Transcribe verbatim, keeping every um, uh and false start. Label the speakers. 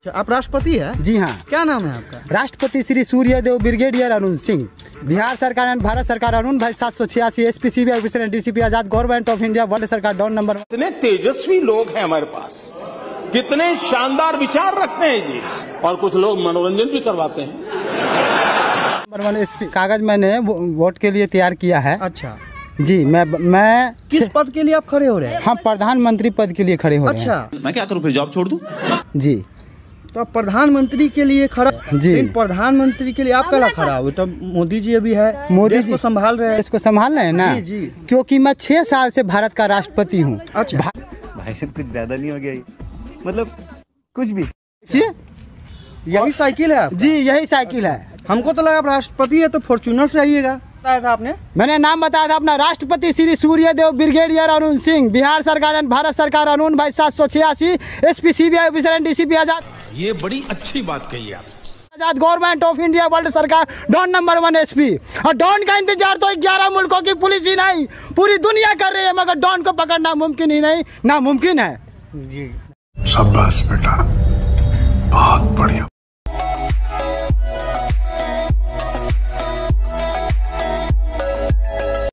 Speaker 1: आप राष्ट्रपति हैं?
Speaker 2: जी हाँ।
Speaker 1: क्या नाम है आपका?
Speaker 2: राष्ट्रपति श्री सूर्यदेव ब्रिगेडियर अरुण सिंह। बिहार सरकार एंड भारत सरकार अरुण भाई सात सौ छियासी S P CBI officer and DCP Azad government of India world सरकार डॉन नंबर।
Speaker 3: कितने तेजस्वी लोग हैं हमारे पास, कितने शानदार विचार रखते हैं जी, और कुछ लोग मनोरंजन भी करवाते हैं।
Speaker 2: नंबर वन एस पी कागज मैंने वोट के लिए तैयार किया है।
Speaker 1: अच्छा
Speaker 2: जी, मैं मैं
Speaker 1: किस पद के लिए आप खड़े हो रहे हैं?
Speaker 2: हम प्रधानमंत्री पद के लिए खड़े हो रहे हैं।
Speaker 1: अच्छा,
Speaker 4: मैं क्या करूं फिर, जॉब छोड़ दूं?
Speaker 2: जी,
Speaker 1: तो आप प्रधानमंत्री के लिए खड़ा
Speaker 2: जी।
Speaker 1: लेकिन प्रधानमंत्री के लिए आप कला खड़ा हुए? तो मोदी जी अभी है,
Speaker 2: मोदी जी
Speaker 1: को संभाल रहे हैं।
Speaker 2: इसको संभाल रहे हैं ना।
Speaker 1: जी, जी।
Speaker 2: क्योंकि मैं छह साल से भारत का राष्ट्रपति हूँ।
Speaker 1: अच्छा
Speaker 5: भाई साहब कुछ ज्यादा नहीं हो गया ये? मतलब कुछ भी।
Speaker 2: देखिए,
Speaker 1: यही साइकिल है आपका?
Speaker 2: जी यही साइकिल है।
Speaker 1: हमको तो लगा आप राष्ट्रपति है तो फॉर्च्यूनर से आइएगा। बताया था आपने?
Speaker 2: मैंने नाम बताया था अपना, राष्ट्रपति श्री सूर्यदेव ब्रिगेडियर अरुण सिंह। बिहार सरकार एंड भारत सरकार अरुण भाई सात सौ छियासी S P CBI officer and DCP Azad.
Speaker 3: ये बड़ी अच्छी बात कही आप।
Speaker 2: Azad government of India world सरकार डॉन नंबर वन एसपी। और डॉन का इंतजार तो ग्यारह मुल्कों की पुलिस ही नहीं, पूरी दुनिया कर रही है, मगर डॉन को पकड़ना मुमकिन ही नहीं, नामुमकिन है।
Speaker 6: शाबाश बेटा, बहुत बढ़िया।